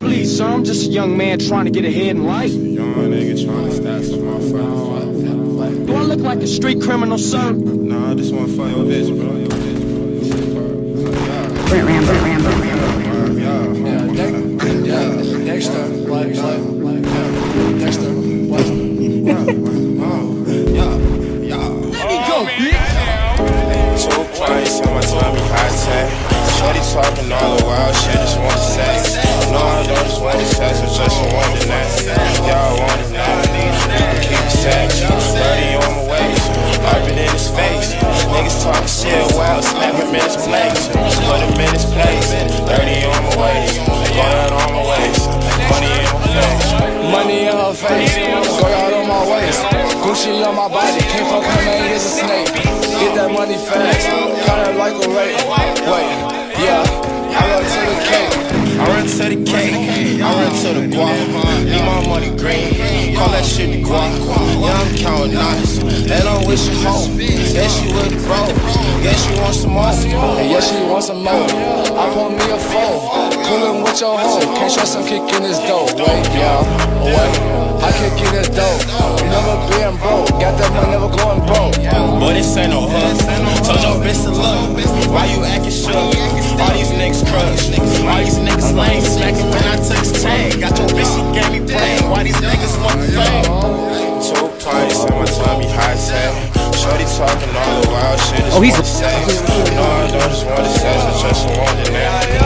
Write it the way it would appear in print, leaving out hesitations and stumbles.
Please, sir, I'm just a young man trying to get ahead in life. Young nigga trying to stash some motherfuckers. Do I look like a street criminal, sir? Nah, I just want to fight your bitch, bro. Your bitch. Dexter, Dexter, Let me go, bitch! 2 pints in my tummy, high tech. Shorty talking all the wild shit, just want to sex. No, I don't just want to sex, I just want to next. Y'all want it now, keep it sex. 30 on my waist, I've been in his face. Niggas talking shit, wow, smack him in his place. Put him in his place, 30 on my waist. Go out on my waist, money in my face. money in her face, go out on my waist. Gucci on my body, can't fuck her name is a snake. Get that money fast, kinda like a rape. Wait, yeah, I run to the cake. I run to the cake, I run to the guap. Need my money green, call that shit the guap. Yeah, I'm counting knots, and I'm wishing home. Yeah, she with the bros, yeah, she wants some more. And yeah, she wants some more. I want me a foe, coolin' with your hoe. Can't trust him kicking his dough. Wait, yeah, wait, I kick in his dough. Never being broke, got that money, never going broke. Boy, this ain't no hood. Told your bitch to look. Why you acting shook? All these niggas crush. All these niggas lame. Smacking when I took his chain. Got your bitch, she gave me brain. Why these niggas want the fame? 2 pints in my tummy, high tech. Shorty talking all the wild shit. Oh, he's a sex. No, I don't just want to sex, I just want it now.